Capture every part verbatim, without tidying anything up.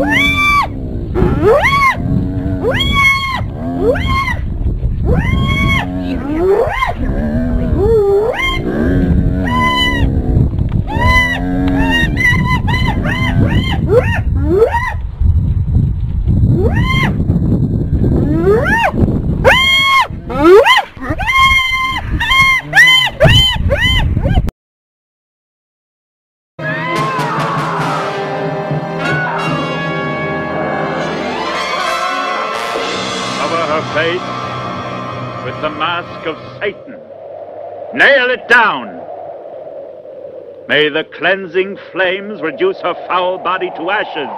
With the mask of Satan. Nail it down. May the cleansing flames reduce her foul body to ashes,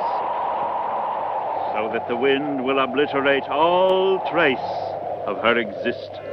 so that the wind will obliterate all trace of her existence.